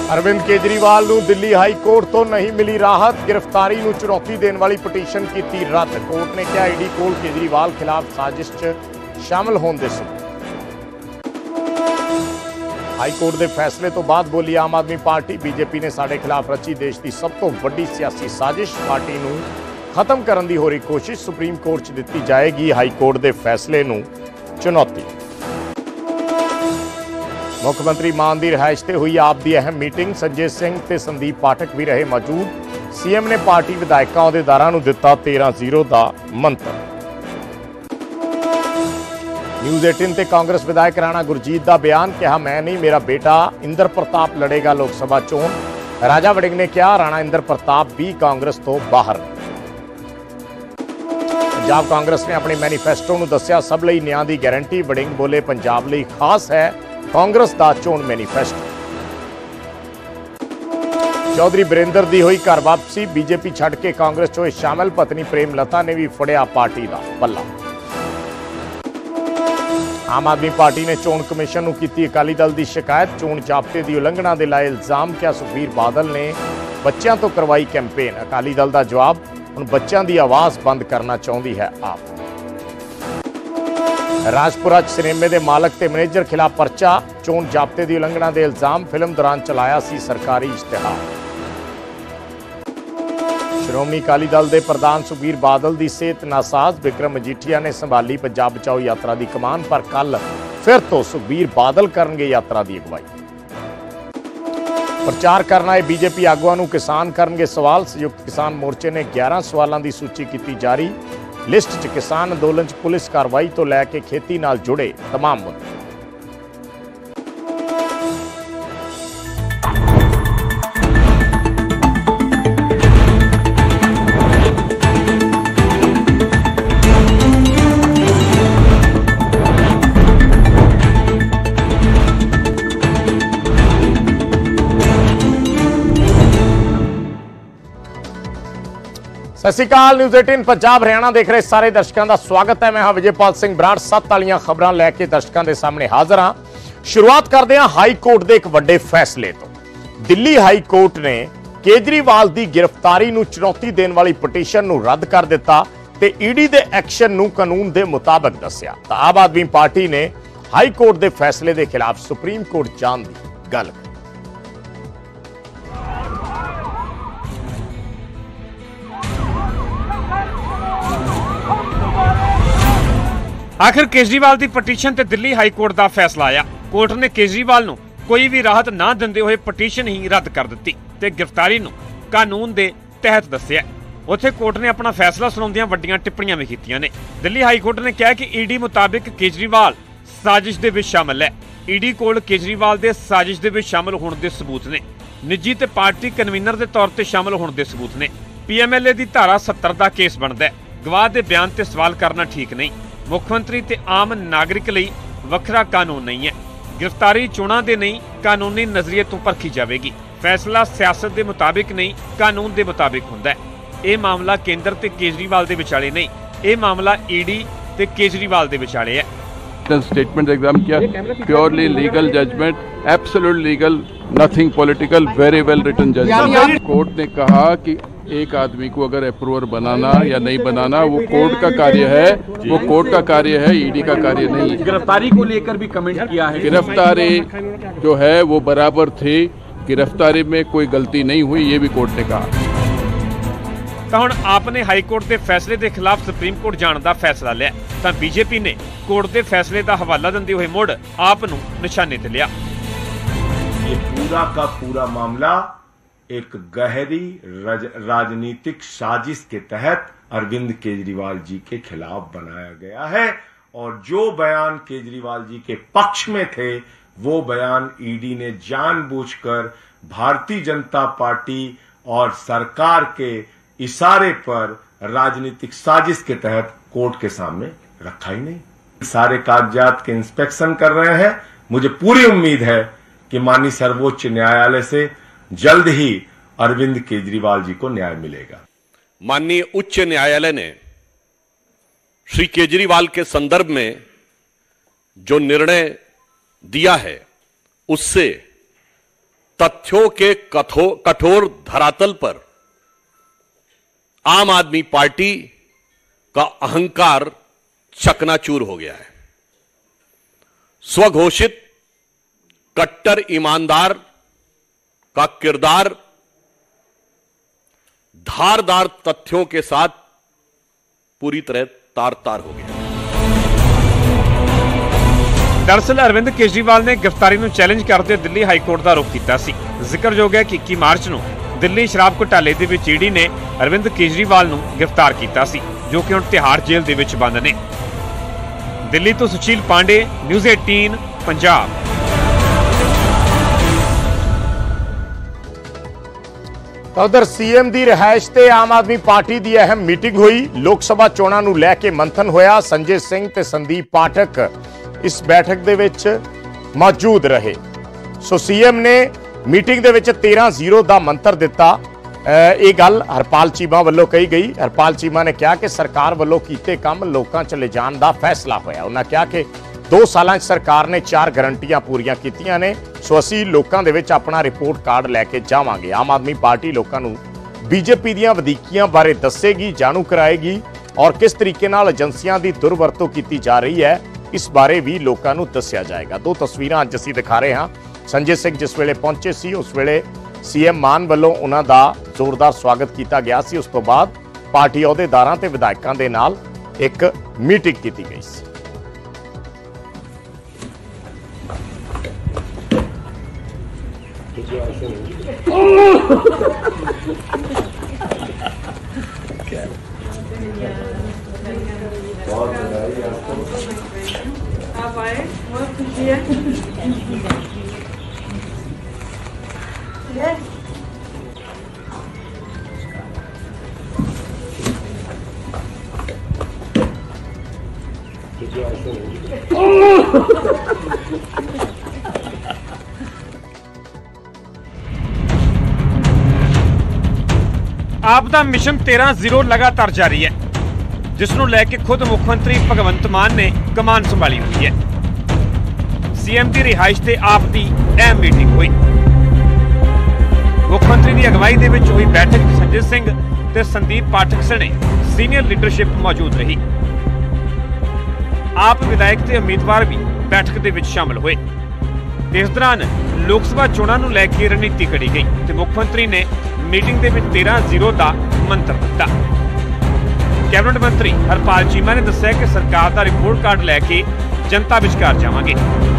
अरविंद केजरीवाल नूं Delhi high court तो नहीं मिली राहत। गिरफ्तारी नूं चुनौती देने वाली पटीशन की रद्द। कोर्ट ने कहा ईडी कोल केजरीवाल खिलाफ साजिश च शामिल होने दे सबूत। हाई कोर्ट के फैसले तो बाद बोली आम आदमी पार्टी, बीजेपी ने साडे खिलाफ रची देश की सब तो वड्डी सियासी साजिश। पार्टी नूं खत्म करने की हो रही कोशिश सुप्रीम कोर्ट च दित्ती जाएगी हाई कोर्ट के फैसले नूं चुनौती। मुख्यमंत्री मान की रिहाइश से हुई आप की अहम मीटिंग। संजय सिंह ते संदीप पाठक भी रहे मौजूद। सीएम ने पार्टी विधायकों अहुदेदारां नूं दिता 13-0 का मंत्र। न्यूज़ 18 ते कांग्रेस विधायक राणा गुरजीत का बयान, कहा मैं नहीं मेरा बेटा इंद्र प्रताप लड़ेगा लोक सभा चोण। राजा वड़िंग ने कहा राणा इंद्र प्रताप भी कांग्रेस तो बाहर। पंजाब कांग्रेस ने अपने मैनीफेस्टो नूं दस्सिया सब लई न्याय की गारंटी। वड़िंग बोले पंजाब लई खास है कांग्रेस का चोण मैनीफेस्टो। चौधरी बिरेंद्र की हुई घर वापसी। बीजेपी छड़ के कांग्रेस च होए शामिल। पत्नी प्रेमलता ने भी फड़िया पार्टी का पल्ला। आम आदमी पार्टी ने चोण कमिशन नूं कीती अकाली दल की शिकायत। चोण जाब्ते की उलंघना के लाए इल्जाम। क्या सुखबीर बादल ने बच्चों तो करवाई कैंपेन। अकाली दल का जवाब, हुण बच्चों की आवाज़ बंद करना चाहती है आप। राजपुरा सिनेमे के मालक ते मैनेजर खिलाफ परचा। चोण जाब्ते की उलंघना के इल्जाम। फिल्म दौरान चलाया सी सरकारी इश्तिहार। श्रोमणी अकाली दल के प्रधान सुखबीर बादल की सेहत नासाज। विक्रम मजीठिया ने संभाली पंजाब बचाओ यात्रा की कमान, पर कल फिर तो सुखबीर बादल करनगे यात्रा की अगवाई। प्रचार करना है बीजेपी आगुआं नूं किसान करनगे सवाल। संयुक्त किसान मोर्चे ने 11 सवालों की सूची की जारी। लिस्ट च किसान अंदोलन च पुलिस कार्रवाई तो लैके खेती नाल जुड़े तमाम मुद्दे। सत श्री अकाल। न्यूज़ 18 पंजाब हरियाणा देख रहे सारे दर्शकों का स्वागत है। मैं हाँ विजयपाल सिंह बराड़। 7 वालियां खबरां लैके दर्शकों के सामने हाजिर हाँ। शुरुआत करते हैं हाई कोर्ट के एक बड़े फैसले तो। दिल्ली हाई कोर्ट ने केजरीवाल की गिरफ्तारी नूं चुनौती देने वाली पटीशन नूं रद्द कर दिता ते ईडी के एक्शन नूं कानून के मुताबिक दस्सिया। आम आदमी पार्टी ने हाई कोर्ट के फैसले के खिलाफ सुप्रीम कोर्ट जाण की गल। आखिर केजरीवाल की पटीशन ते दिल्ली हाई कोर्ट का फैसला आया। कोर्ट ने केजरीवाल नूं कोई भी राहत ना दिंदे हुए पटीशन ही रद्द कर दी ते गिरफ्तारी नूं कानून के तहत दस्सिया। उत्थे कोर्ट ने अपना फैसला सुणाउंदियां वड्डियां टिप्पणियां भी कीतियां ने। दिल्ली हाई कोर्ट ने कहा कि ईडी मुताबिक केजरीवाल साजिश दे विच शामिल है। ईडी कोल केजरीवाल के साजिश दे विच शामिल होने के सबूत ने। निजी ते पार्टी कन्वीनर के तौर पर शामिल होने के सबूत ने। PMLA की धारा 70 का केस बनता है। गवाह के बयान ते सवाल करना ठीक नहीं। मुख्यमंत्री ते आम नागरिक लई वखरा कानून नहीं है। गिरफ्तारी चोणां दे नहीं कानूनी नजरिए तो परखी जाएगी। फैसला सियासत के मुताबिक नहीं कानून के मुताबिक हुंदा है। यह मामला केंद्र ते केजरीवाल दे विचाले नहीं, यह मामला ईडी ते केजरीवाल दे विचाले है। स्टेटमेंट एग्जाम किया, purely legal judgment, absolute legal, nothing political, very well written judgment. Court ने कहा कि एक आदमी को अगर अप्रूवर बनाना या नहीं बनाना वो कोर्ट का कार्य है, वो कोर्ट का कार्य है, ईडी का कार्य नहीं है। गिरफ्तारी को लेकर भी कमेंट किया है। गिरफ्तारी जो है वो बराबर थी, गिरफ्तारी में कोई गलती नहीं हुई, ये भी कोर्ट ने कहा। तो हुण आपने हाई कोर्ट के फैसले के खिलाफ सुप्रीम कोर्ट जाने का फैसला लिया तो बीजेपी ने कोर्ट के फैसले का हवाला देते हुए मुड़ आप नूं निशाने ते लिया। ये पूरा का पूरा मामला एक गहरी राजनीतिक साजिश के तहत अरविंद केजरीवाल जी के खिलाफ बनाया गया है और जो बयान केजरीवाल जी के पक्ष में थे वो बयान ईडी ने जानबूझकर भारतीय जनता पार्टी और सरकार के इशारे पर राजनीतिक साजिश के तहत कोर्ट के सामने रखा ही नहीं। सारे कागजात के इंस्पेक्शन कर रहे हैं। मुझे पूरी उम्मीद है कि माननीय सर्वोच्च न्यायालय से जल्द ही अरविंद केजरीवाल जी को न्याय मिलेगा। माननीय उच्च न्यायालय ने श्री केजरीवाल के संदर्भ में जो निर्णय दिया है उससे तथ्यों के कठोर धरातल पर आम आदमी पार्टी का अहंकार चकनाचूर हो गया है। स्वघोषित कट्टर ईमानदार का किरदार धारदार तथ्यों के साथ पूरी तरह तार-तार हो गया। दरअसल अरविंद केजरीवाल ने गिरफ्तारी ਨੂੰ ਚੈਲੰਜ ਕਰਦੇ ਦਿੱਲੀ ਹਾਈ ਕੋਰਟ ਦਾ ਰੁਖ ਕੀਤਾ ਸੀ। ਜ਼ਿਕਰਯੋਗ ਹੈ ਕਿ 21 ਮਾਰਚ ਨੂੰ ਦਿੱਲੀ ਸ਼ਰਾਬ ਘੁਟਾਲੇ ਦੇ ਵਿੱਚ ਈਡੀ ਨੇ ਅਰਵਿੰਦ ਕੇਜਰੀਵਾਲ ਨੂੰ ਗ੍ਰਿਫਤਾਰ ਕੀਤਾ ਸੀ, ਜੋ ਕਿ ਹੁਣ ਤਿਹਾੜ ਜੇਲ੍ਹ ਦੇ ਵਿੱਚ ਬੰਦ ਨੇ। ਦਿੱਲੀ ਤੋਂ ਸੁਸ਼ੀਲ ਪਾਂਡੇ, ਨਿਊਜ਼ 18 ਪੰਜਾਬ। ਉਧਰ ਸੀਐਮ ਦੀ ਰਿਹਾਇਸ਼ ਤੇ ਆਮ ਆਦਮੀ ਪਾਰਟੀ ਦੀ ਅਹਿਮ ਮੀਟਿੰਗ ਹੋਈ। ਲੋਕ ਸਭਾ ਚੋਣਾਂ ਨੂੰ ਲੈ ਕੇ ਮੰਥਨ ਹੋਇਆ। ਸੰਜੇ ਸਿੰਘ ਤੇ ਸੰਦੀਪ ਪਾਠਕ ਇਸ ਬੈਠਕ ਦੇ ਵਿੱਚ ਮੌਜੂਦ ਰਹੇ। ਸੋ ਸੀਐਮ ਨੇ ਮੀਟਿੰਗ ਦੇ ਵਿੱਚ 13-0 ਦਾ ਮੰਤਰ ਦਿੱਤਾ। ਇਹ ਗੱਲ ਹਰਪਾਲ ਚੀਮਾ ਵੱਲੋਂ ਕਹੀ ਗਈ। ਹਰਪਾਲ ਚੀਮਾ ਨੇ ਕਿਹਾ ਕਿ ਸਰਕਾਰ ਵੱਲੋਂ ਕੀਤੇ ਕੰਮ ਲੋਕਾਂ 'ਚ ਲਿਜਾਣ ਦਾ ਫੈਸਲਾ ਹੋਇਆ। ਉਹਨਾਂ ਕਿਹਾ ਕਿ 2 ਸਾਲਾਂ 'ਚ ਸਰਕਾਰ ਨੇ 4 ਗਰੰਟੀਆਂ ਪੂਰੀਆਂ ਕੀਤੀਆਂ ਨੇ। ਸੋ ਅਸੀਂ ਲੋਕਾਂ ਦੇ ਵਿੱਚ ਆਪਣਾ ਰਿਪੋਰਟ ਕਾਰਡ ਲੈ ਕੇ ਜਾਵਾਂਗੇ। ਆਮ ਆਦਮੀ ਪਾਰਟੀ ਲੋਕਾਂ ਨੂੰ ਬੀਜੇਪੀ ਦੀਆਂ ਵਧੀਕੀਆਂ ਬਾਰੇ ਦੱਸੇਗੀ, ਜਾਣੂ ਕਰਾਏਗੀ ਔਰ ਕਿਸ ਤਰੀਕੇ ਨਾਲ ਏਜੰਸੀਆਂ ਦੀ ਦੁਰਵਰਤੋਂ ਕੀਤੀ ਜਾ ਰਹੀ ਹੈ, ਇਸ ਬਾਰੇ ਵੀ ਲੋਕਾਂ ਨੂੰ ਦੱਸਿਆ ਜਾਏਗਾ। 2 ਤਸਵੀਰਾਂ ਅੱਜ ਅਸੀਂ ਦਿਖਾ ਰਹੇ ਹਾਂ। ਸੰਜੇ ਸਿੰਘ ਜਿਸ ਵੇਲੇ ਪਹੁੰਚੇ ਸੀ, ਉਸ ਵੇਲੇ ਸੀਐਮ ਮਾਨ ਵੱਲੋਂ ਉਹਨਾਂ ਦਾ ਜ਼ੋਰਦਾਰ ਸਵਾਗਤ ਕੀਤਾ ਗਿਆ ਸੀ। ਉਸ ਤੋਂ ਬਾਅਦ ਪਾਰਟੀ ਅਹੁਦੇਦਾਰਾਂ ਤੇ ਵਿਧਾਇਕਾਂ ਦੇ ਨਾਲ ਇੱਕ ਮੀਟਿੰਗ ਕੀਤੀ ਗਈ ਸੀ। आप आए, बहुत खुशी है। ਆਪ ਦਾ ਮਿਸ਼ਨ 13-0 ਲਗਾਤਾਰ ਜਾਰੀ ਹੈ, ਜਿਸ ਨੂੰ ਲੈ ਕੇ ਖੁਦ ਮੁੱਖ ਮੰਤਰੀ ਭਗਵੰਤ ਮਾਨ ਨੇ ਕਮਾਨ ਸੰਭਾਲੀ ਹੋਈ ਹੈ। ਸੀਐਮ ਦੀ ਰਿਹਾਇਸ਼ ਤੇ ਆਪ ਦੀ ਅਹਿਮ ਮੀਟਿੰਗ ਹੋਈ। ਮੁੱਖ ਮੰਤਰੀ ਦੀ ਅਗਵਾਈ ਦੇ ਵਿੱਚ ਹੋਈ ਬੈਠਕ ਸੰਜੇ ਸਿੰਘ ਤੇ ਸੰਦੀਪ ਪਾਠਕ ਸਣੇ ਸੀਨੀਅਰ ਲੀਡਰਸ਼ਿਪ ਮੌਜੂਦ ਰਹੀ। ਆਪ ਵਿਧਾਇਕ ਤੇ ਉਮੀਦਵਾਰ ਵੀ ਬੈਠਕ ਦੇ ਵਿੱਚ ਸ਼ਾਮਲ ਹੋਏ। ਇਸ ਦੌਰਾਨ ਲੋਕ ਸਭਾ ਚੋਣਾਂ ਨੂੰ ਲੈ ਕੇ ਰਣਨੀਤੀ ਘੜੀ ਗਈ ਤੇ ਮੁੱਖ ਮੰਤਰੀ ਨੇ ਮੀਟਿੰਗ ਦੇ ਵਿੱਚ 13-0 ਦਾ ਮੰਤਰ ਦਿੱਤਾ। ਕੈਬਨਿਟ ਮੰਤਰੀ ਹਰਪਾਲ ਚੀਮਾ ਨੇ ਦੱਸਿਆ ਕਿ ਸਰਕਾਰ ਦਾ ਰਿਪੋਰਟ ਕਾਰਡ ਲੈ ਕੇ ਜਨਤਾ ਵਿਚਕਾਰ ਜਾਵਾਂਗੇ।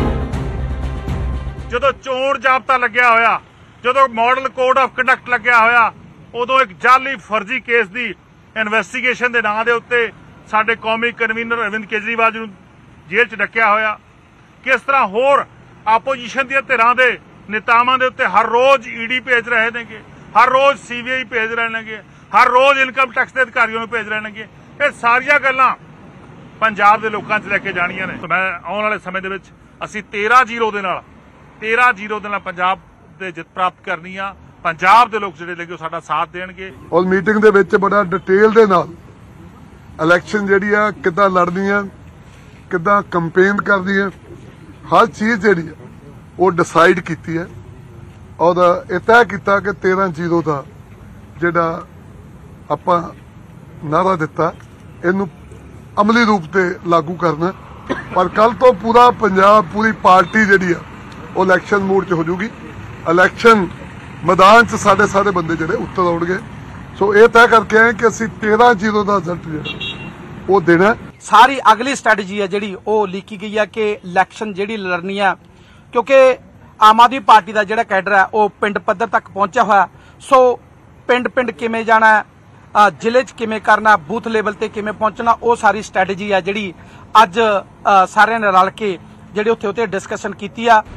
ਜਦੋਂ ਚੋਣ ਜਾਬਤਾ ਲੱਗਿਆ ਹੋਇਆ, ਜਦੋਂ ਮਾਡਲ ਕੋਡ ਆਫ ਕੰਡਕਟ ਲੱਗਿਆ ਹੋਇਆ, ਉਦੋਂ ਇੱਕ ਜਾਲੀ ਫਰਜ਼ੀ ਕੇਸ ਦੀ ਇਨਵੈਸਟੀਗੇਸ਼ਨ ਦੇ ਨਾਂ ਦੇ ਉੱਤੇ ਸਾਡੇ ਕੌਮੀ ਕਨਵੀਨਰ ਅਰਵਿੰਦ ਕੇਜਰੀਵਾਲ ਜੀ ਨੂੰ ਜੇਲ੍ਹ 'ਚ ਡੱਕਿਆ ਹੋਇਆ। ਕਿਸ ਤਰ੍ਹਾਂ ਹੋਰ ਆਪੋਜੀਸ਼ਨ ਦੀਆਂ ਧਿਰਾਂ ਦੇ ਨੇਤਾਵਾਂ ਦੇ ਉੱਤੇ ਹਰ ਰੋਜ਼ ਈਡੀ ਭੇਜ ਰਹੇ ਨੇਗੇ, ਹਰ ਰੋਜ਼ ਸੀਬੀਆਈ ਭੇਜ ਰਹੇ ਨੇਗੇ, ਹਰ ਰੋਜ਼ ਇਨਕਮ ਟੈਕਸ ਦੇ ਅਧਿਕਾਰੀਆਂ ਨੂੰ ਭੇਜ ਰਹੇ ਨੇਗੇ। ਇਹ ਸਾਰੀਆਂ ਗੱਲਾਂ ਪੰਜਾਬ ਦੇ ਲੋਕਾਂ 'ਚ ਲੈ ਕੇ ਜਾਣੀਆਂ ਨੇ। ਮੈਂ ਆਉਣ ਵਾਲੇ ਸਮੇਂ ਦੇ ਵਿੱਚ ਅਸੀਂ 13-0 ਦੇ ਨਾਲ ਪੰਜਾਬ ਦੇ ਜਿੱਤ ਪ੍ਰਾਪਤ ਕਰਨੀ ਆ। ਪੰਜਾਬ ਦੇ ਲੋਕ ਜਿਹੜੇ ਉਹ ਸਾਡਾ ਸਾਥ ਦੇਣਗੇ। ਔਰ ਮੀਟਿੰਗ ਦੇ ਵਿੱਚ ਬੜਾ ਡਿਟੇਲ ਦੇ ਨਾਲ ਇਲੈਕਸ਼ਨ ਜਿਹੜੀ ਆ ਕਿੱਦਾਂ ਲੜਨੀ ਆ, ਕਿੱਦਾਂ ਕੰਪੇਨ ਕਰਨੀ ਆ, ਹਰ ਚੀਜ਼ ਜਿਹੜੀ ਆ ਉਹ ਡਿਸਾਈਡ ਕੀਤੀ ਹੈ ਔਰ ਇਹ ਤੈਅ ਕੀਤਾ ਕਿ 13-0 ਦਾ ਜਿਹੜਾ ਆਪਾਂ ਨਾਰਾ ਦਿੱਤਾ ਇਹਨੂੰ ਅਮਲੀ ਰੂਪ ਤੇ ਲਾਗੂ ਕਰਨਾ। ਪਰ ਕੱਲ ਤੋਂ ਪੂਰਾ ਪੰਜਾਬ, ਪੂਰੀ ਪਾਰਟੀ ਜਿਹੜੀ ਆ ਉਹ ਇਲੈਕਸ਼ਨ ਮੂਡ 'ਚ ਹੋ ਜੂਗੀ। ਇਲੈਕਸ਼ਨ ਮੈਦਾਨ 'ਚ ਸਾਡੇ ਬੰਦੇ ਜਿਹੜੇ ਉੱਤਰ ਆਉਣਗੇ। ਸੋ ਇਹ ਤੈਅ ਕਰਕੇ ਆਏ ਕਿ ਅਸੀਂ 13-0 ਦਾ ਰਿਜ਼ਲਟ ਜਿਹੜਾ ਉਹ ਦੇਣਾ। ਸਾਰੀ ਅਗਲੀ ਸਟ੍ਰੈਟਜੀ ਹੈ ਜਿਹੜੀ ਉਹ ਲਿਖੀ ਗਈ ਹੈ ਕਿ ਇਲੈਕਸ਼ਨ ਜਿਹੜੀ ਲੜਨੀ ਆ, ਕਿਉਂਕਿ ਆਮ ਆਦਮੀ ਪਾਰਟੀ ਦਾ ਜਿਹੜਾ ਕੈਡਰ ਹੈ ਉਹ ਪਿੰਡ ਪੱਧਰ ਤੱਕ ਪਹੁੰਚਿਆ ਹੋਇਆ। ਸੋ ਪਿੰਡ ਕਿਵੇਂ ਜਾਣਾ, ਜ਼ਿਲ੍ਹੇ 'ਚ ਕਿਵੇਂ ਕਰਨਾ, ਬੂਥ ਲੈਵਲ ਤੇ ਕਿਵੇਂ ਪਹੁੰਚਣਾ, ਉਹ ਸਾਰੀ ਸਟ੍ਰੈਟਜੀ ਆ ਜਿਹੜੀ ਅੱਜ ਸਾਰਿਆਂ ਨੇ ਰਲ ਕੇ ਜਿਹੜੇ ਉੱਥੇ ਡਿਸਕਸ਼ਨ ਕੀਤੀ ਆ।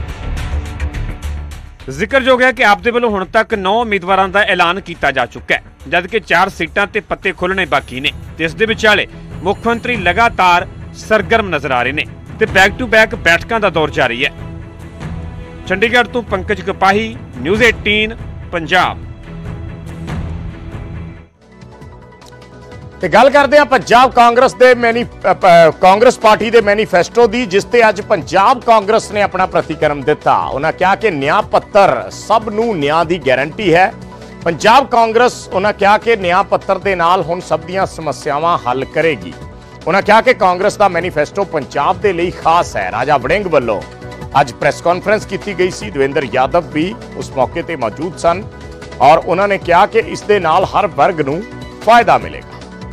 ਜ਼ਿਕਰਯੋਗ ਹੈ ਕਿ ਆਪ ਦੇ ਵੱਲੋਂ ਹੁਣ ਤੱਕ 9 ਉਮੀਦਵਾਰਾਂ ਦਾ ਐਲਾਨ ਕੀਤਾ ਜਾ ਚੁੱਕਾ ਹੈ, ਜਦਕਿ 4 ਸੀਟਾਂ ਤੇ ਪੱਤੇ ਖੁੱਲਣੇ ਬਾਕੀ ਨੇ ਤੇ ਇਸ ਦੇ ਵਿਚਾਲੇ ਮੁੱਖ ਮੰਤਰੀ ਲਗਾਤਾਰ ਸਰਗਰਮ ਨਜ਼ਰ ਆ ਰਹੇ ਨੇ ਤੇ ਬੈਕ ਟੂ ਬੈਕ ਬੈਠਕਾਂ ਦਾ ਦੌਰ ਜਾਰੀ ਹੈ। ਚੰਡੀਗੜ੍ਹ ਤੋਂ ਪੰਕਜ ਕਪਾਹੀ, ਨਿਊਜ਼ 18 ਪੰਜਾਬ। ਤੇ ਗੱਲ ਕਰਦੇ ਆ ਪੰਜਾਬ ਕਾਂਗਰਸ ਦੇ ਕਾਂਗਰਸ ਪਾਰਟੀ ਦੇ ਮੈਨੀਫੈਸਟੋ ਦੀ, ਜਿਸ ਤੇ ਅੱਜ ਪੰਜਾਬ ਕਾਂਗਰਸ ਨੇ ਆਪਣਾ ਪ੍ਰਤੀਕਰਮ ਦਿੱਤਾ। ਉਹਨਾਂ ਕਿਹਾ ਕਿ ਨਿਆਂ ਪੱਤਰ ਸਭ ਨੂੰ ਨਿਆਂ ਦੀ ਗਾਰੰਟੀ ਹੈ। ਪੰਜਾਬ ਕਾਂਗਰਸ ਉਹਨਾਂ ਕਿਹਾ ਕਿ ਨਿਆਂ ਪੱਤਰ ਦੇ ਨਾਲ ਹੁਣ ਸਭ ਦੀਆਂ ਸਮੱਸਿਆਵਾਂ ਹੱਲ ਕਰੇਗੀ। ਉਹਨਾਂ ਕਿਹਾ ਕਿ ਕਾਂਗਰਸ ਦਾ ਮੈਨੀਫੈਸਟੋ ਪੰਜਾਬ ਦੇ ਲਈ ਖਾਸ ਹੈ। ਰਾਜਾ ਵੜਿੰਗ ਵੱਲੋਂ ਅੱਜ ਪ੍ਰੈਸ ਕਾਨਫਰੰਸ ਕੀਤੀ ਗਈ ਸੀ। ਦਵਿੰਦਰ ਯਾਦਵ ਵੀ ਉਸ ਮੌਕੇ ਤੇ ਮੌਜੂਦ ਸਨ ਔਰ ਉਹਨਾਂ ਨੇ ਕਿਹਾ ਕਿ ਇਸ ਦੇ ਨਾਲ ਹਰ ਵਰਗ ਨੂੰ ਫਾਇਦਾ ਮਿਲੇਗਾ।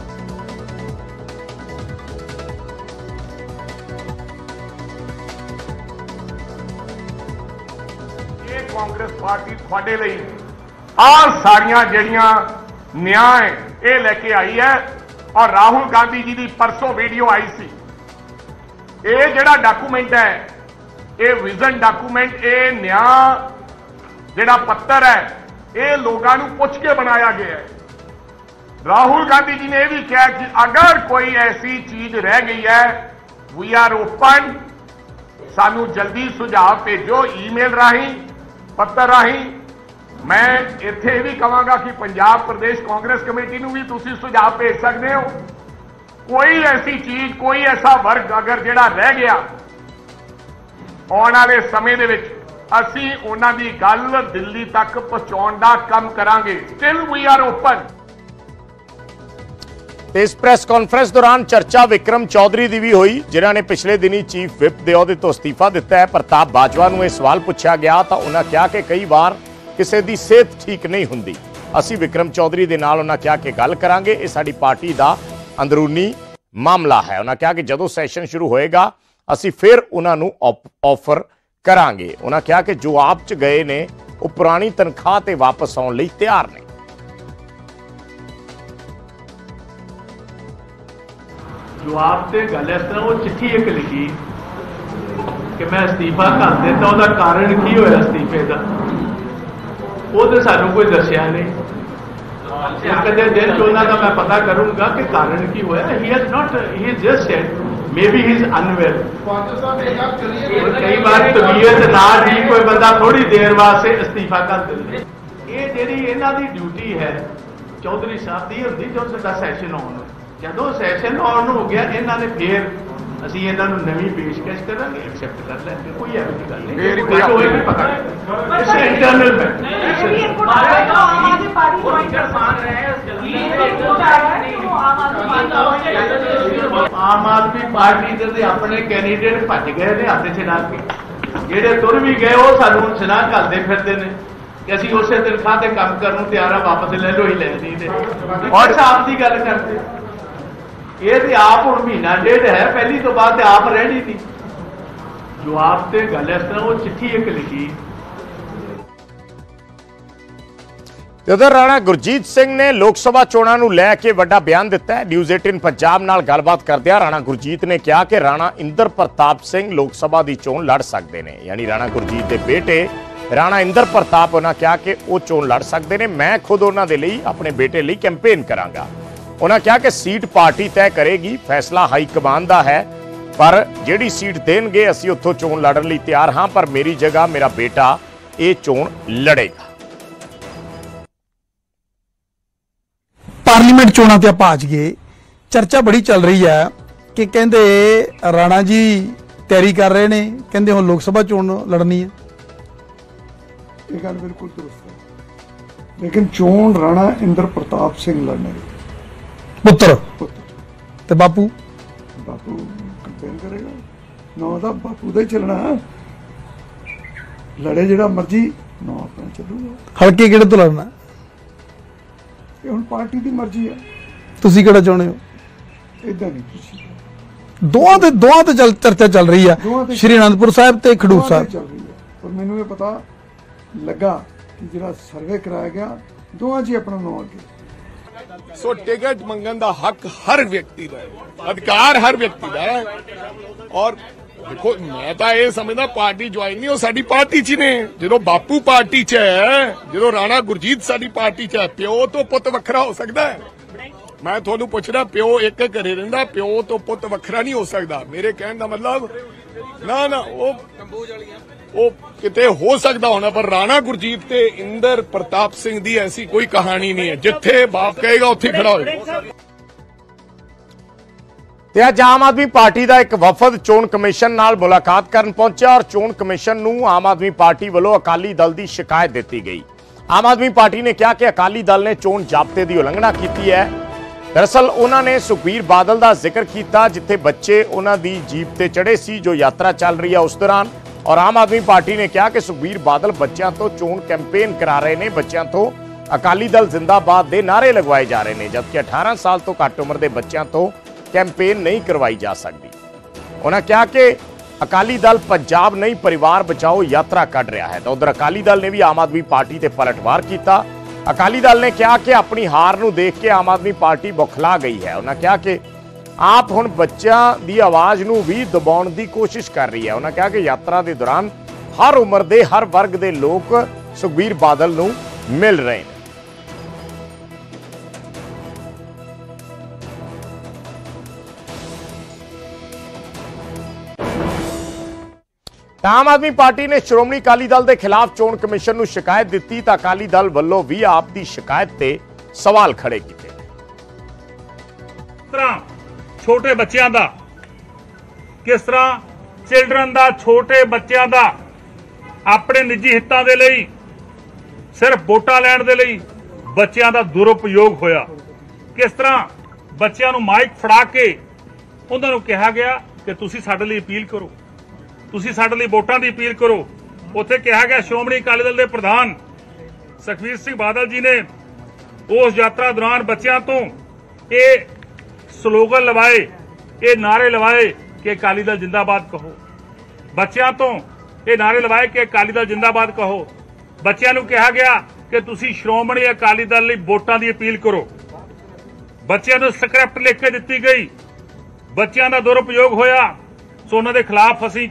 कांग्रेस पार्टी थोड़े लिए आ सारिया जड़ियां न्याय ये लेके आई है। और राहुल गांधी जी की परसों वीडियो आई सी, ये जड़ा डॉक्यूमेंट है, ये विजन डॉक्यूमेंट, ये न्याय जड़ा पत्तर है, ये लोगों को पुछ के बनाया गया है। राहुल गांधी जी ने यह भी कहा कि अगर कोई ऐसी चीज रह गई है, वी आर ओपन, सानू जल्दी सुझाव भेजो ईमेल राही, पत्र राही। मैं इत्थे भी कहांगा कि पंजाब प्रदेश कांग्रेस कमेटी नूं भी तुसीं सुझाव भेज सकते हो। कोई ऐसी चीज, कोई ऐसा वर्ग अगर जिहड़ा रह गया, आने वाले समय दे विच असीं उन्हां दी गल दिल्ली तक पहुंचाउण दा काम करांगे। Still we are open. इस प्रेस कॉन्फ्रेंस दौरान चर्चा विक्रम चौधरी की भी हुई, जिन्हों ने पिछले दिनी चीफ विप के अहुदे तो अस्तीफा दिता है। प्रताप बाजवा को यह सवाल पूछा गया तो उन्होंने कहा कि कई बार किसी की सेहत ठीक नहीं होंगी, असी विक्रम चौधरी के नाल उन्होंने कहा कि गल करांगे, ये साडी पार्टी का अंदरूनी मामला है। उन्होंने कहा कि जदों सैशन शुरू होएगा असी फिर उन्होंने ऑफर करांगे। उन्होंने कहा कि जो आप च गए ने वो पुरानी तनख्वाह ते वापस आने लई तैयार ने। जवाब से गल इस तरह वो चिट्ठी एक लिखी कि मैं अस्तीफा कर दिता, उसका कारण की होया अस्तीफे का, वो तो सानू कोई दसिया नहीं। एक दिन च उन्होंने मैं पता करूंगा कि कारण की होया। He has not, he just said maybe he is unwell. कई बार तबीयत ना ठीक कोई बंदा थोड़ी देर वास्ते अस्तीफा कर देंगे। ये जी इन्हों की ड्यूटी है चौधरी साहब की होंगी जो साडा सैशन ऑन जो सैशन ऑन हो गया, इन्होंने फिर असी इन्होंने नवी पेशकश करांगे, एक्सेप्ट कर लेंगे, कोई ऐसी गल नहीं। पता इंटरनल आम आदमी पार्टी के अपने कैंडीडेट भज गए ने हथ छड़ा के, जेडे तुर भी गए वो सानू सुना करते फिरते हैं कि असी उस तनख्वाह से काम करने तैयार है, वापस ले लो ही लेनी। और साहब की गल करते ये तो आप हूँ महीना डेढ़ है पहली तो बाद आप रहनी थी। जवाब से गल इस तरह वो चिट्ठी एक लिखी। उधर राणा गुरजीत सिंह ने लोक सभा चोणां नूं लै के वड्डा बयान दिता है। न्यूज़ 18 पंजाब नाल गलबात करदिआं राणा गुरजीत ने कहा कि राणा इंदर प्रताप सिंह लोक सभा की चोण लड़ सकते हैं। यानी राणा गुरजीत के बेटे राणा इंदर प्रताप उन्होंने कहा कि वो चोण लड़ सकते हैं। मैं खुद उन्होंने लिए अपने बेटे लिए कैंपेन करांगा। उन्होंने कहा कि सीट पार्टी तय करेगी, फैसला हाई कमान का है, पर जिहड़ी सीट देणगे असीं उत्थों चोण लड़न लई तैयार हाँ, पर मेरी जगह मेरा बेटा ये चोण लड़ेगा। पार्लीमेंट चोणां ते आपां आ जाइए, चर्चा बड़ी चल रही है कि कहंदे राणा जी तैयारी कर रहे ने, कहंदे हुण लोक सभा चोण लड़नी है। ये गल बिल्कुल दुरुस्त है, लेकिन चोण राणा इंदर प्रताप सिंह लड़ने पुत्र ते बापू कंपेन करेगा, ना दा बापू दा ही चलना, लड़े जिहड़ा मर्जी ना अपना चलूगा। हल्के किहड़े तो लड़ना ये हुण पार्टी दी मर्जी है। तुसीं किहड़ा चाहुंदे हो? इदां नहीं पुछी, दोवां ते चर्चा चल रही है, श्री आनंदपुर साहिब ते खडूर साहिब चल रही है। पर मैनूं ये पता लगा कि जिहड़ा सर्वे कराया गया दोवां च अपना नाम अगे। सो टिकट मंगन का हक हर व्यक्ति का है, अधिकार हर व्यक्ति का है। और देखो मैं तो ये समझदा पार्टी ज्वाइन नहीं हो साडी पार्टी च ने, जो बापू पार्टी च है, जो राणा गुरजीत साडी पार्टी च है, प्यो तो पुत वखरा हो सकता है। मैं थोनू पुछना, प्यो एक घरे रहिंदा, प्यो तो पुत वखरा नहीं हो सकता। मेरे कहने का मतलब ना वो किते हो सकता होना, पर राणा गुरजीत ते इंदर प्रताप सिंह दी ऐसी कोई कहानी नहीं है। जिथे बाप कहेगा उत्थे खड़ा होएगा। ਤੇ ਅੱਜ ਆਮ ਆਦਮੀ ਪਾਰਟੀ ਦਾ ਇੱਕ ਵਫਦ ਚੋਣ ਕਮਿਸ਼ਨ ਨਾਲ ਮੁਲਾਕਾਤ ਕਰਨ ਪਹੁੰਚਿਆ ਔਰ ਚੋਣ ਕਮਿਸ਼ਨ ਨੂੰ ਆਮ ਆਦਮੀ ਪਾਰਟੀ ਵੱਲੋਂ ਅਕਾਲੀ ਦਲ ਦੀ ਸ਼ਿਕਾਇਤ ਦਿੱਤੀ ਗਈ। ਆਮ ਆਦਮੀ ਪਾਰਟੀ ਨੇ ਕਿਹਾ ਕਿ ਅਕਾਲੀ ਦਲ ਨੇ ਚੋਣ ਜ਼ਾਬਤੇ ਦੀ ਉਲੰਘਣਾ ਕੀਤੀ ਹੈ। ਦਰਅਸਲ ਉਹਨਾਂ ਨੇ ਸੁਖਬੀਰ ਬਾਦਲ ਦਾ ਜ਼ਿਕਰ ਕੀਤਾ, ਜਿੱਥੇ ਬੱਚੇ ਉਹਨਾਂ ਦੀ ਜੀਪ ਤੇ ਚੜੇ ਸੀ ਜੋ ਯਾਤਰਾ ਚੱਲ ਰਹੀ ਹੈ ਉਸ ਦੌਰਾਨ। ਔਰ ਆਮ ਆਦਮੀ ਪਾਰਟੀ ਨੇ ਕਿਹਾ ਕਿ ਸੁਖਬੀਰ ਬਾਦਲ ਬੱਚਿਆਂ ਤੋਂ ਚੋਣ ਕੈਂਪੇਨ ਕਰਾ ਰਹੇ ਨੇ, ਬੱਚਿਆਂ ਤੋਂ ਅਕਾਲੀ ਦਲ ਜ਼ਿੰਦਾਬਾਦ ਦੇ ਨਾਅਰੇ ਲਗਵਾਏ ਜਾ ਰਹੇ ਨੇ, ਜਦਕਿ 18 ਸਾਲ ਤੋਂ ਘੱਟ ਉਮਰ ਦੇ ਬੱਚਿਆਂ ਤੋਂ ਕੈਂਪੇਨ ਨਹੀਂ ਕਰਵਾਈ ਜਾ ਸਕਦੀ। ਉਹਨਾਂ ਕਿਹਾ ਕਿ ਅਕਾਲੀ ਦਲ ਪੰਜਾਬ ਨਹੀਂ ਪਰਿਵਾਰ ਬਚਾਓ ਯਾਤਰਾ ਕੱਢ ਰਿਹਾ ਹੈ। ਤਾਂ ਉਧਰ ਅਕਾਲੀ ਦਲ ਨੇ ਵੀ ਆਮ ਆਦਮੀ ਪਾਰਟੀ ਤੇ ਪਲਟਵਾਰ ਕੀਤਾ। ਅਕਾਲੀ ਦਲ ਨੇ ਕਿਹਾ ਕਿ ਆਪਣੀ ਹਾਰ ਨੂੰ ਦੇਖ ਕੇ ਆਮ ਆਦਮੀ ਪਾਰਟੀ ਬੁਖਲਾ ਗਈ ਹੈ। ਉਹਨਾਂ ਕਿਹਾ ਕਿ ਆਪ ਹੁਣ ਬੱਚਿਆਂ ਦੀ ਆਵਾਜ਼ ਨੂੰ ਵੀ ਦਬਾਉਣ ਦੀ ਕੋਸ਼ਿਸ਼ ਕਰ ਰਹੀ ਹੈ। ਉਹਨਾਂ ਕਿਹਾ ਕਿ ਯਾਤਰਾ ਦੇ ਦੌਰਾਨ ਹਰ ਉਮਰ ਦੇ ਹਰ ਵਰਗ ਦੇ ਲੋਕ ਸੁਖਬੀਰ ਬਾਦਲ ਨੂੰ ਮਿਲ ਰਹੇ ਨੇ। ਆਮ ਆਦਮੀ ਪਾਰਟੀ ਨੇ ਸ਼੍ਰੋਮਣੀ ਅਕਾਲੀ ਦਲ ਦੇ ਖਿਲਾਫ ਚੋਣ ਕਮਿਸ਼ਨ ਨੂੰ ਸ਼ਿਕਾਇਤ ਦਿੱਤੀ ਤਾਂ ਅਕਾਲੀ ਦਲ ਵੱਲੋਂ ਵੀ ਆਪ ਦੀ ਸ਼ਿਕਾਇਤ ਤੇ ਸਵਾਲ ਖੜੇ ਕੀਤੇ। ਕਿਸ ਤਰ੍ਹਾਂ ਛੋਟੇ ਬੱਚਿਆਂ ਦਾ, ਕਿਸ ਤਰ੍ਹਾਂ ਚਿਲਡਰਨ ਦਾ, ਛੋਟੇ ਬੱਚਿਆਂ ਦਾ ਆਪਣੇ ਨਿੱਜੀ ਹਿੱਤਾਂ ਦੇ ਲਈ, ਸਿਰਫ ਵੋਟਾਂ ਲੈਣ ਦੇ ਲਈ ਬੱਚਿਆਂ ਦਾ ਦੁਰਉਪਯੋਗ ਹੋਇਆ। ਕਿਸ ਤਰ੍ਹਾਂ ਬੱਚਿਆਂ ਨੂੰ ਮਾਈਕ ਫੜਾ ਕੇ ਉਹਨਾਂ ਨੂੰ ਕਿਹਾ ਗਿਆ ਕਿ ਤੁਸੀਂ ਸਾਡੇ ਲਈ ਅਪੀਲ ਕਰੋ, ਤੁਸੀਂ ਸਾਡੇ ਲਈ ਵੋਟਾਂ ਦੀ ਅਪੀਲ ਕਰੋ। ਉੱਥੇ ਕਿਹਾ ਗਿਆ ਸ਼੍ਰੋਮਣੀ ਅਕਾਲੀ ਦਲ ਦੇ ਪ੍ਰਧਾਨ ਸੁਖਬੀਰ ਸਿੰਘ ਬਾਦਲ ਜੀ ਨੇ ਉਸ ਯਾਤਰਾ ਦੌਰਾਨ ਬੱਚਿਆਂ ਤੋਂ ਇਹ ਸਲੋਗਨ ਲਵਾਏ, ਇਹ ਨਾਅਰੇ ਲਵਾਏ ਕਿ ਅਕਾਲੀ ਦਲ ਜਿੰਦਾਬਾਦ ਕਹੋ। ਬੱਚਿਆਂ ਤੋਂ ਇਹ ਨਾਅਰੇ ਲਵਾਏ ਕਿ ਅਕਾਲੀ ਦਲ ਜਿੰਦਾਬਾਦ ਕਹੋ। ਬੱਚਿਆਂ ਨੂੰ ਕਿਹਾ ਗਿਆ ਕਿ ਤੁਸੀਂ ਸ਼੍ਰੋਮਣੀ ਅਕਾਲੀ ਦਲ ਲਈ ਵੋਟਾਂ ਦੀ ਅਪੀਲ ਕਰੋ। ਬੱਚਿਆਂ ਨੂੰ ਸਕ੍ਰਿਪਟ ਲਿਖ ਕੇ ਦਿੱਤੀ ਗਈ, ਬੱਚਿਆਂ ਦਾ ਦੁਰਉਪਯੋਗ ਹੋਇਆ। ਸੋ ਉਹਨਾਂ ਦੇ ਖਿਲਾਫ ਅਸੀਂ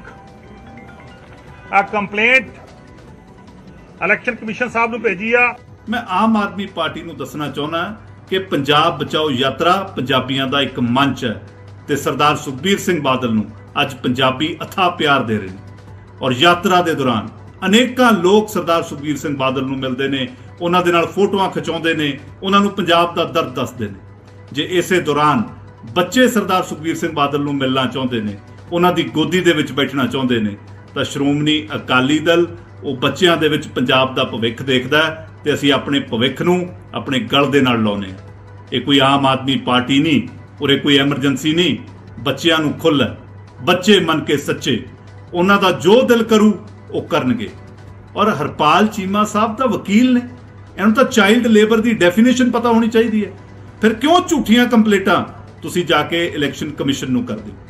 ਕੰਪਲੇਂਟ ਇਲੈਕਸ਼ਨ ਕਮਿਸ਼ਨ ਸਾਹਿਬ ਨੂੰ ਭੇਜੀ ਆ। ਮੈਂ ਆਮ ਆਦਮੀ ਪਾਰਟੀ ਨੂੰ ਦੱਸਣਾ ਚਾਹੁੰਦਾ ਕਿ ਪੰਜਾਬ ਬਚਾਓ ਯਾਤਰਾ ਪੰਜਾਬੀਆਂ ਦਾ ਇੱਕ ਮੰਚ ਹੈ ਤੇ ਸਰਦਾਰ ਸੁਖਬੀਰ ਸਿੰਘ ਬਾਦਲ ਨੂੰ ਅੱਜ ਪੰਜਾਬੀ ਅਥਾਹ ਪਿਆਰ ਦੇ ਰਹੇ ਨੇ। ਔਰ ਯਾਤਰਾ ਦੇ ਦੌਰਾਨ ਅਨੇਕਾਂ ਲੋਕ ਸਰਦਾਰ ਸੁਖਬੀਰ ਸਿੰਘ ਬਾਦਲ ਨੂੰ ਮਿਲਦੇ ਨੇ, ਉਹਨਾਂ ਦੇ ਨਾਲ ਫੋਟੋਆਂ ਖਿਚਾਉਂਦੇ ਨੇ, ਉਹਨਾਂ ਨੂੰ ਪੰਜਾਬ ਦਾ ਦਰਦ ਦੱਸਦੇ ਨੇ। ਜੇ ਇਸੇ ਦੌਰਾਨ ਬੱਚੇ ਸਰਦਾਰ ਸੁਖਬੀਰ ਸਿੰਘ ਬਾਦਲ ਨੂੰ ਮਿਲਣਾ ਚਾਹੁੰਦੇ ਨੇ, ਉਹਨਾਂ ਦੀ ਗੋਦੀ ਦੇ ਵਿੱਚ ਬੈਠਣਾ ਚਾਹੁੰਦੇ ਨੇ, ਤਾਂ ਸ਼੍ਰੋਮਣੀ ਅਕਾਲੀ ਦਲ ਉਹ ਬੱਚਿਆਂ ਦੇ ਵਿੱਚ ਪੰਜਾਬ ਦਾ ਭਵਿੱਖ ਦੇਖਦਾ ਹੈ ਤੇ ਅਸੀਂ ਆਪਣੇ ਭਵਿੱਖ ਨੂੰ ਆਪਣੇ ਗਲ ਦੇ ਨਾਲ ਲਾਉਨੇ। ਇਹ ਕੋਈ ਆਮ ਆਦਮੀ ਪਾਰਟੀ ਨਹੀਂ, ਉਰੇ ਕੋਈ ਐਮਰਜੈਂਸੀ ਨਹੀਂ। ਬੱਚਿਆਂ ਨੂੰ ਖੁੱਲ੍ਹ ਹੈ, ਬੱਚੇ ਮੰਨ ਕੇ ਸੱਚੇ, ਉਹਨਾਂ ਦਾ ਜੋ ਦਿਲ ਕਰੂ ਉਹ ਕਰਨਗੇ। ਔਰ ਹਰਪਾਲ ਚੀਮਾ ਸਾਹਿਬ ਦਾ ਵਕੀਲ ਨੇ, ਇਹਨੂੰ ਤਾਂ ਚਾਈਲਡ ਲੇਬਰ ਦੀ ਡੈਫੀਨੇਸ਼ਨ ਪਤਾ ਹੋਣੀ ਚਾਹੀਦੀ ਹੈ। ਫਿਰ ਕਿਉਂ ਝੂਠੀਆਂ ਕੰਪਲੇਂਟਾਂ ਤੁਸੀਂ ਜਾ ਕੇ ਇਲੈਕਸ਼ਨ ਕਮਿਸ਼ਨ ਨੂੰ ਕਰਦੇ ਹੋ?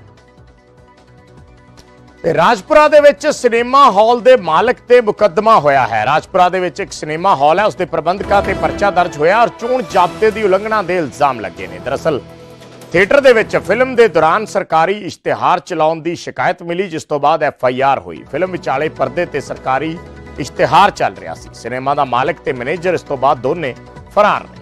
ਤੇ ਰਾਜਪੁਰਾ ਦੇ ਵਿੱਚ ਸਿਨੇਮਾ ਹਾਲ ਦੇ ਮਾਲਕ ਤੇ ਮੁਕੱਦਮਾ ਹੋਇਆ ਹੈ। ਰਾਜਪੁਰਾ ਦੇ ਵਿੱਚ ਇੱਕ ਸਿਨੇਮਾ ਹਾਲ ਹੈ, ਉਸ ਦੇ ਪ੍ਰਬੰਧਕਾਂ ਤੇ ਪਰਚਾ ਦਰਜ ਹੋਇਆ ਔਰ ਚੋਣ ਜ਼ਾਬਤੇ ਦੀ ਉਲੰਘਣਾ ਦੇ ਇਲਜ਼ਾਮ ਲੱਗੇ ਨੇ। ਦਰਅਸਲ ਥੀਏਟਰ ਦੇ ਵਿੱਚ ਫਿਲਮ ਦੇ ਦੌਰਾਨ ਸਰਕਾਰੀ ਇਸ਼ਤਿਹਾਰ ਚਲਾਉਣ ਦੀ ਸ਼ਿਕਾਇਤ ਮਿਲੀ, ਜਿਸ ਤੋਂ ਬਾਅਦ FIR ਹੋਈ। ਫਿਲਮ ਵਿਚਾਲੇ ਪਰਦੇ ਤੇ ਸਰਕਾਰੀ ਇਸ਼ਤਿਹਾਰ ਚੱਲ ਰਿਹਾ ਸੀ। ਸਿਨੇਮਾ ਦਾ ਮਾਲਕ ਤੇ ਮੈਨੇਜਰ ਇਸ ਤੋਂ ਬਾਅਦ ਦੋਨੇ ਫਰਾਰ ਨੇ।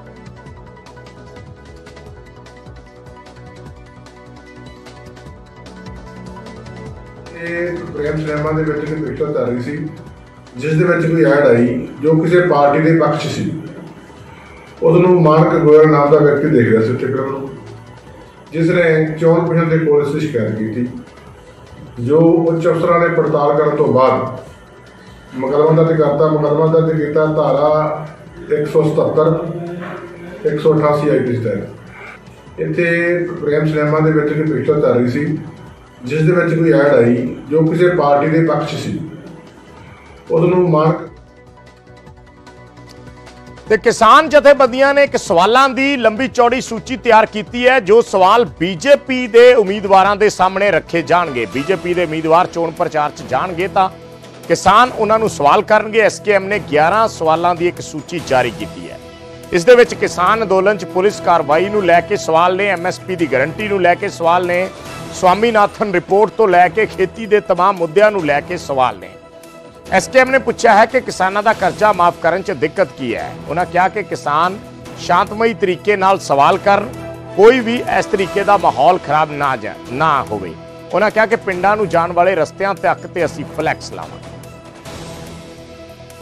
ਇਹ ਪ੍ਰੇਮ ਸਿਨੇਮਾ ਦੇ ਵਿੱਚ ਇੱਕ ਪਿਕਚਰ ਚੱਲ ਰਹੀ ਸੀ, ਜਿਸ ਦੇ ਵਿੱਚ ਕੋਈ ਐਡ ਆਈ ਜੋ ਕਿਸੇ ਪਾਰਟੀ ਦੇ ਪੱਖ ਸੀ। ਉਸ ਨੂੰ ਮਾਨਕ ਗੋਇਲ ਨਾਮ ਦਾ ਵਿਅਕਤੀ ਦੇਖ ਰਿਹਾ ਸੀ ਟਿਕਟ ਨੂੰ, ਜਿਸ ਨੇ ਚੋਣ ਕਮਿਸ਼ਨ ਦੇ ਪੁਲਿਸ ਦੀ ਸ਼ਿਕਾਇਤ ਕੀਤੀ। ਜੋ ਉੱਚ ਅਫਸਰਾਂ ਨੇ ਪੜਤਾਲ ਕਰਨ ਤੋਂ ਬਾਅਦ ਮੁਕੱਦਮਾ ਦਰਜ ਕਰਤਾ। ਮੁਕੱਦਮਾ ਦਰਜ ਕੀਤਾ ਧਾਰਾ 177 188 ਆਈਪੀਸੀ ਤਹਿਤ। ਇੱਥੇ ਪ੍ਰੇਮ ਸਿਨੇਮਾ ਦੇ ਵਿੱਚ ਇੱਕ ਪਿਕਚਰ ਚੱਲ ਰਹੀ ਸੀ, ਜਿਸ ਦੇ ਵਿੱਚ ਕੋਈ ਐਡ ਆਈ ਜੋ ਕਿਸੇ ਪਾਰਟੀ ਦੇ ਪੱਖ ਸੀ। ਉਸ ਨੂੰ ਮਾਨਕ ਤੇ ਕਿਸਾਨ ਜਥੇਬੰਦੀਆਂ ਨੇ ਇੱਕ ਸਵਾਲਾਂ ਦੀ ਲੰਬੀ ਚੌੜੀ ਸੂਚੀ ਤਿਆਰ ਕੀਤੀ ਹੈ, ਜੋ ਸਵਾਲ ਬੀਜੇਪੀ ਦੇ ਉਮੀਦਵਾਰਾਂ ਦੇ ਸਾਹਮਣੇ ਰੱਖੇ ਜਾਣਗੇ। ਬੀਜੇਪੀ ਦੇ ਉਮੀਦਵਾਰ ਚੋਣ ਪ੍ਰਚਾਰ 'ਚ ਜਾਣਗੇ ਤਾਂ ਕਿਸਾਨ ਉਹਨਾਂ ਨੂੰ ਸਵਾਲ ਕਰਨਗੇ। SKM ਨੇ 11 ਸਵਾਲਾਂ ਦੀ ਇੱਕ ਸੂਚੀ ਜਾਰੀ ਕੀਤੀ ਹੈ। ਇਸ ਦੇ ਵਿੱਚ ਕਿਸਾਨ ਅੰਦੋਲਨ 'ਚ ਪੁਲਿਸ ਕਾਰਵਾਈ ਨੂੰ ਲੈ ਕੇ ਸਵਾਲ ਨੇ, MSP ਦੀ ਗਾਰੰਟੀ ਨੂੰ ਲੈ ਕੇ ਸਵਾਲ ਨੇ, ਸਵਾਮੀਨਾਥਨ ਰਿਪੋਰਟ ਤੋਂ ਲੈ ਕੇ ਖੇਤੀ ਦੇ तमाम ਮੁੱਦਿਆਂ ਨੂੰ ਲੈ ਕੇ ਸਵਾਲ ਨੇ। SKM ਨੇ ਪੁੱਛਿਆ ਹੈ ਕਿ ਕਿਸਾਨਾਂ ਦਾ ਕਰਜ਼ਾ ਮਾਫ ਕਰਨ 'ਚ ਦਿੱਕਤ ਕੀ ਹੈ। ਉਹਨਾਂ ਕਿਹਾ ਕਿ ਕਿਸਾਨ ਸ਼ਾਂਤਮਈ ਤਰੀਕੇ ਨਾਲ ਸਵਾਲ ਕਰਨ, ਕੋਈ ਵੀ ਇਸ ਤਰੀਕੇ ਦਾ ਮਾਹੌਲ ਖਰਾਬ ਨਾ ਹੋਵੇ। ਉਹਨਾਂ ਕਿਹਾ ਕਿ ਪਿੰਡਾਂ ਨੂੰ ਜਾਣ ਵਾਲੇ ਰਸਤਿਆਂ ਤੱਕ ਤੇ ਅਸੀਂ ਫਲੈਕਸ ਲਾਵਾਂਗੇ।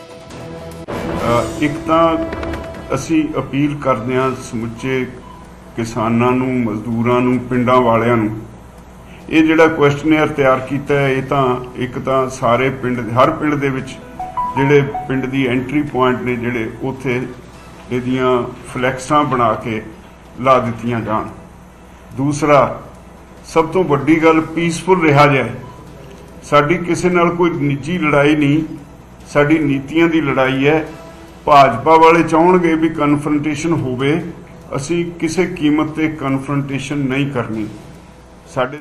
ਇੱਕ ਤਾਂ ਅਸੀਂ ਅਪੀਲ ਕਰਦੇ ਹਾਂ ਸਮੁੱਚੇ किसानां नूं, मजदूरां नूं, पिंडां वालियां नूं ये जिहड़ा क्वेश्चनेयर तैयार कीता है, एक तां सारे पिंड, हर पिंड दे विच जिहड़े पिंड दी एंट्री पॉइंट ने जिहड़े उत्थे इहदियां फ्लैक्सां बना के ला दित्तियां जाण। दूसरा सब तो वड्डी गल पीसफुल रहा जाए। साडी किसी नाल कोई निजी लड़ाई नहीं, साडी नीतियां दी लड़ाई है। भाजपा वाले चाहणगे भी कन्फ्रंटेशन होवे, असी किसी कीमत ते कन्फ्रंटेशन नहीं करनी। साडे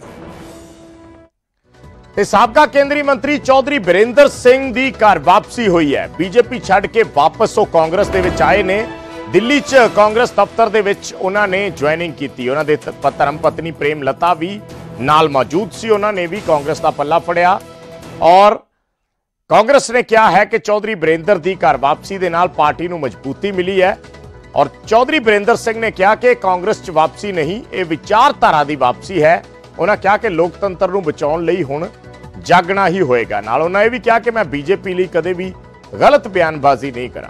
ਤੇ ਸਾਬਕਾ ਕੇਂਦਰੀ ਮੰਤਰੀ ਚੌਧਰੀ ਬਰਿੰਦਰ ਸਿੰਘ ਦੀ ਘਰ ਵਾਪਸੀ ਹੋਈ ਹੈ। ਬੀਜੇਪੀ ਛੱਡ ਕੇ ਵਾਪਸ ਉਹ ਕਾਂਗਰਸ ਦੇ ਵਿੱਚ ਆਏ ਨੇ। ਦਿੱਲੀ 'ਚ ਕਾਂਗਰਸ ਦਫ਼ਤਰ ਦੇ ਵਿੱਚ ਉਹਨਾਂ ਨੇ ਜੁਆਇਨਿੰਗ ਕੀਤੀ। ਉਹਨਾਂ ਦੇ ਧਰਮ ਪਤਨੀ ਪ੍ਰੇਮ ਲਤਾ ਵੀ ਨਾਲ ਮੌਜੂਦ ਸੀ। ਉਹਨਾਂ ਨੇ ਵੀ ਕਾਂਗਰਸ ਦਾ ਪੱਲਾ ਫੜਿਆ ਔਰ ਕਾਂਗਰਸ ਨੇ ਕਿਹਾ ਹੈ ਕਿ ਚੌਧਰੀ ਬਰਿੰਦਰ ਦੀ ਘਰ ਵਾਪਸੀ ਦੇ ਨਾਲ ਪਾਰਟੀ ਨੂੰ ਮਜ਼ਬੂਤੀ ਮਿਲੀ ਹੈ ਔਰ ਚੌਧਰੀ ਬਰਿੰਦਰ ਸਿੰਘ ਨੇ ਕਿਹਾ ਕਿ ਕਾਂਗਰਸ 'ਚ ਵਾਪਸੀ ਨਹੀਂ, ਇਹ ਵਿਚਾਰਧਾਰਾ ਦੀ ਵਾਪਸੀ ਹੈ। ਉਹਨਾਂ ਕਿਹਾ ਕਿ ਲੋਕਤੰਤਰ ਨੂੰ ਬਚਾਉਣ ਲਈ ਹੁਣ ਜਾਗਣਾ ही होएगा। नाल उन्होंने ये भी कहा कि मैं बीजेपी लिए कदे भी गलत बयानबाजी नहीं करा।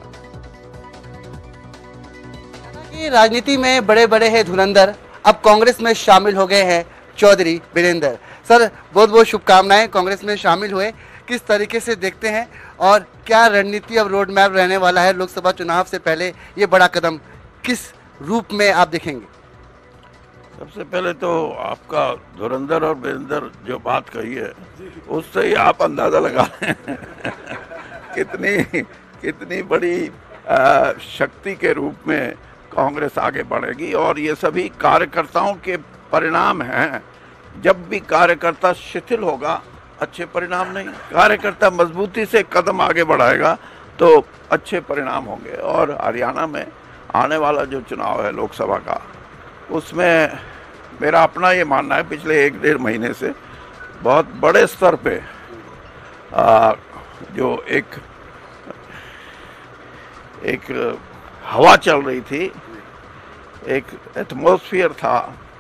राजनीति में बड़े बड़े हैं धुरंधर, अब कांग्रेस में शामिल हो गए हैं चौधरी वीरेंद्र। सर बहुत बहुत शुभकामनाएं, कांग्रेस में शामिल हुए, किस तरीके से देखते हैं और क्या रणनीति अब रोड मैप रहने वाला है लोकसभा चुनाव से पहले? ये बड़ा कदम किस रूप में आप देखेंगे? सबसे पहले तो आपका धुरंधर और वीरेंद्र जो बात कही है उससे ही आप अंदाजा लगा रहे हैं कितनी बड़ी शक्ति के रूप में कांग्रेस आगे बढ़ेगी और ये सभी कार्यकर्ताओं के परिणाम हैं। जब भी कार्यकर्ता शिथिल होगा अच्छे परिणाम नहीं, कार्यकर्ता मजबूती से कदम आगे बढ़ाएगा तो अच्छे परिणाम होंगे। और हरियाणा में आने वाला जो चुनाव है लोकसभा का, उसमें मेरा अपना ये मानना है पिछले 1-1.5 महीने से बहुत बड़े स्तर पे जो एक हवा चल रही थी, एक एटमॉस्फेयर था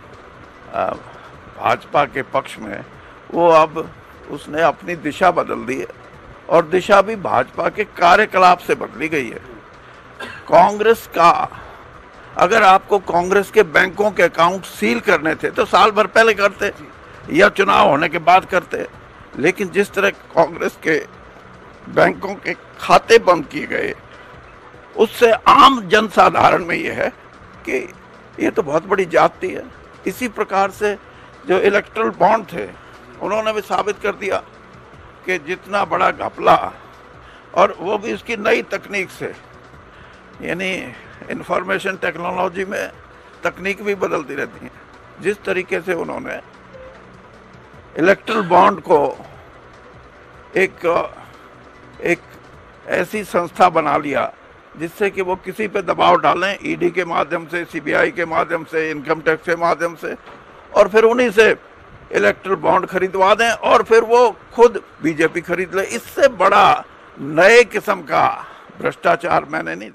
भाजपा के पक्ष में, वो अब उसने अपनी दिशा बदल दी है और दिशा भी भाजपा के कार्यकलाप से बदली गई है। कांग्रेस का, अगर आपको कांग्रेस के बैंकों के अकाउंट सील करने थे तो साल भर पहले करते या चुनाव होने के बाद करते, लेकिन जिस तरह कांग्रेस के बैंकों के खाते बंद किए गए उससे आम जनसाधारण में यह है कि ये तो बहुत बड़ी ज्यादती है। इसी प्रकार से जो इलेक्ट्रल बॉन्ड थे उन्होंने भी साबित कर दिया कि जितना बड़ा घपला, और वो भी इसकी नई तकनीक से, यानी इंफॉर्मेशन टेक्नोलॉजी में तकनीक भी बदलती रहती है। जिस तरीके से उन्होंने इलेक्ट्रल बॉन्ड को एक ऐसी संस्था बना लिया जिससे कि वो किसी पे दबाव डालें, ईडी के माध्यम से, सीबीआई के माध्यम से, इनकम टैक्स के माध्यम से, और फिर उन्हीं से इलेक्ट्रल बॉन्ड खरीदवा दें और फिर वो खुद बीजेपी खरीद ले। इससे बड़ा नए किस्म का भ्रष्टाचार मैंने नहीं